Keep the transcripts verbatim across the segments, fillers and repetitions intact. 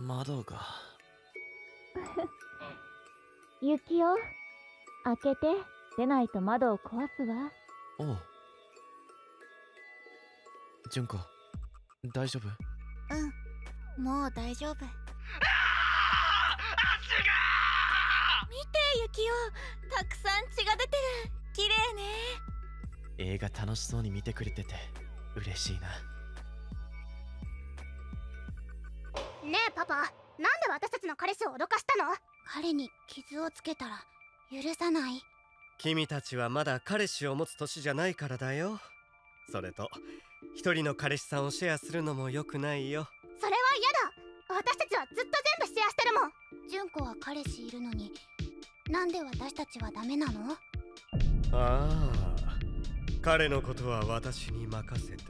窓が。 ユキオ、開けて。出ないと窓を壊すわ。 おう。純子、大丈夫？ うん、もう大丈夫。ああ、足が見てユキオ、たくさん血が出てる。綺麗ね。 映画楽しそうに見てくれてて嬉しいな。 ねえパパ、なんで私たちの彼氏を脅かしたの？ 彼に傷をつけたら許さない。 君たちはまだ彼氏を持つ年じゃないからだよ。それと一人の彼氏さんをシェアするのも良くないよ。 それは嫌だ。私たちはずっと全部シェアしてるもん。 純子は彼氏いるのに、なんで私たちはダメなの？ ああ、彼のことは私に任せて。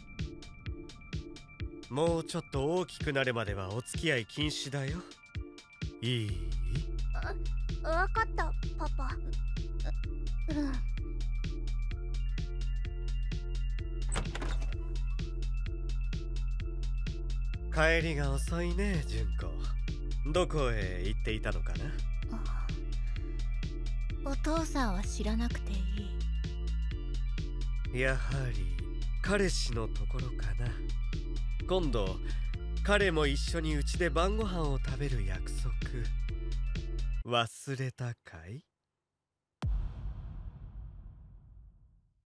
もうちょっと大きくなるまではお付き合い禁止だよ。いい？ あ、わかったパパ。 う、うん。 帰りが遅いね、純子。どこへ行っていたのかな？ お父さんは知らなくていい。やはり彼氏のところかな。今度彼も一緒にうちで晩ご飯を食べる約束忘れたかい？